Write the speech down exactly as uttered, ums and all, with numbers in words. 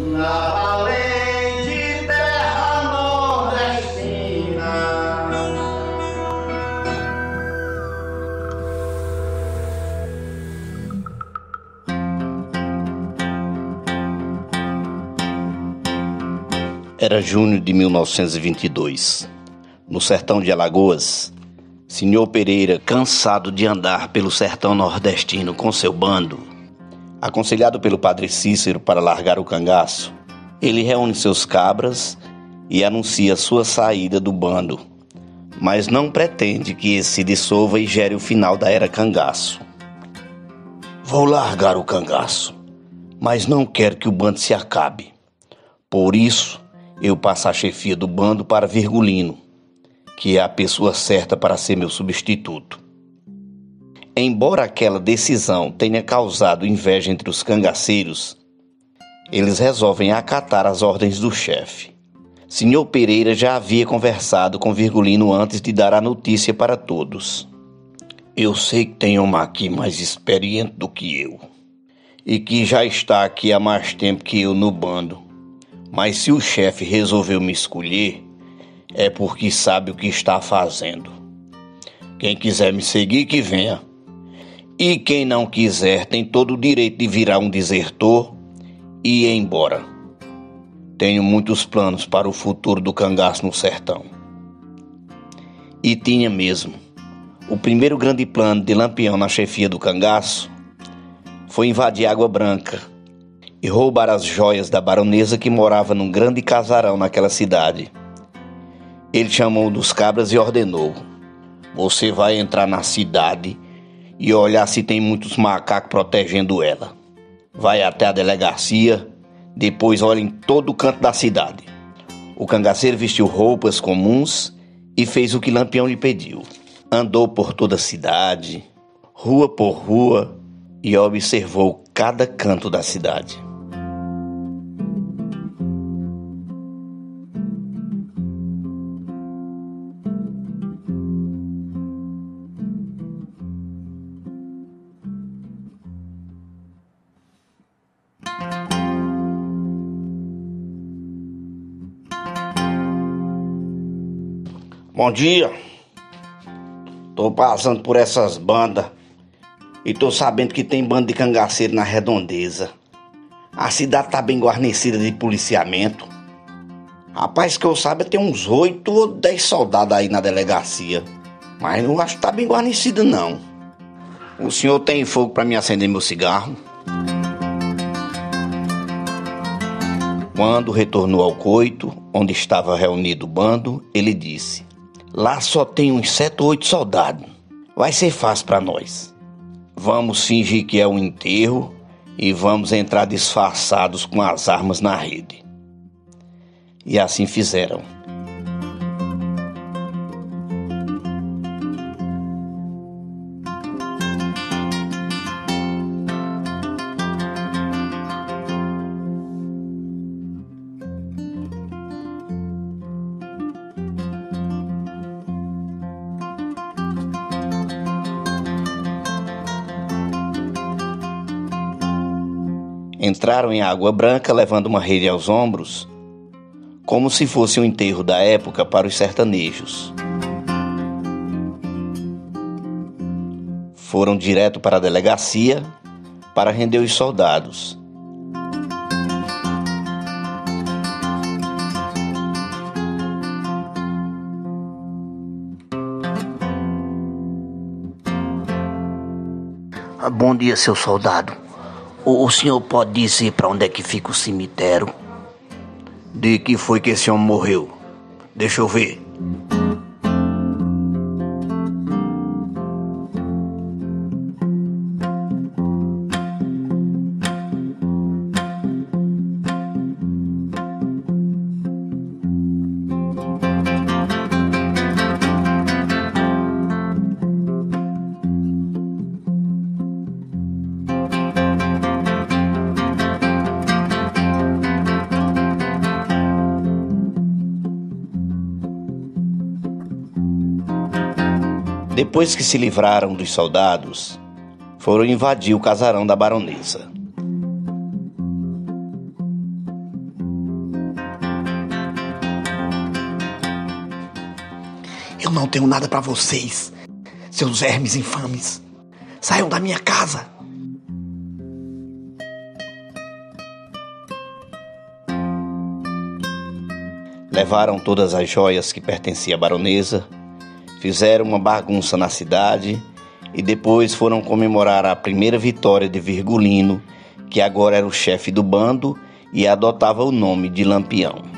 na valente terra nordestina. Era junho de mil novecentos e vinte e dois. No sertão de Alagoas, senhor Pereira, cansado de andar pelo sertão nordestino com seu bando, aconselhado pelo padre Cícero para largar o cangaço, ele reúne seus cabras e anuncia sua saída do bando, mas não pretende que esse se dissolva e gere o final da era cangaço. Vou largar o cangaço, mas não quero que o bando se acabe. Por isso, eu passo a chefia do bando para Virgulino, que é a pessoa certa para ser meu substituto. Embora aquela decisão tenha causado inveja entre os cangaceiros, eles resolvem acatar as ordens do chefe. senhor Pereira já havia conversado com Virgulino antes de dar a notícia para todos. Eu sei que tem uma aqui mais experiente do que eu, e que já está aqui há mais tempo que eu no bando. Mas se o chefe resolveu me escolher, é porque sabe o que está fazendo. Quem quiser me seguir, que venha. E quem não quiser, tem todo o direito de virar um desertor e ir embora. Tenho muitos planos para o futuro do cangaço no sertão. E tinha mesmo. O primeiro grande plano de Lampião na chefia do cangaço foi invadir Água Branca e roubar as joias da baronesa que morava num grande casarão naquela cidade. Ele chamou um dos cabras e ordenou: você vai entrar na cidade e olhar se tem muitos macacos protegendo ela. Vai até a delegacia, depois olha em todo o canto da cidade. O cangaceiro vestiu roupas comuns e fez o que Lampião lhe pediu. Andou por toda a cidade, rua por rua, e observou cada canto da cidade. Bom dia, tô passando por essas bandas e tô sabendo que tem bando de cangaceiro na redondeza. A cidade tá bem guarnecida de policiamento. Rapaz, que eu saiba, tem uns oito ou dez soldados aí na delegacia, mas não acho que tá bem guarnecido não. O senhor tem fogo pra me acender meu cigarro? Quando retornou ao coito, onde estava reunido o bando, ele disse: lá só tem uns sete ou oito soldados. Vai ser fácil para nós. Vamos fingir que é um enterro e vamos entrar disfarçados com as armas na rede. E assim fizeram. Entraram em Água Branca levando uma rede aos ombros, como se fosse um enterro da época para os sertanejos. Foram direto para a delegacia para render os soldados. Bom dia, seu soldado. O, o senhor pode dizer para onde é que fica o cemitério? De que foi que esse homem morreu? Deixa eu ver. Depois que se livraram dos soldados, foram invadir o casarão da baronesa. Eu não tenho nada pra vocês, seus vermes infames. Saiam da minha casa. Levaram todas as joias que pertenciam à baronesa, fizeram uma bagunça na cidade e depois foram comemorar a primeira vitória de Virgulino, que agora era o chefe do bando e adotava o nome de Lampião.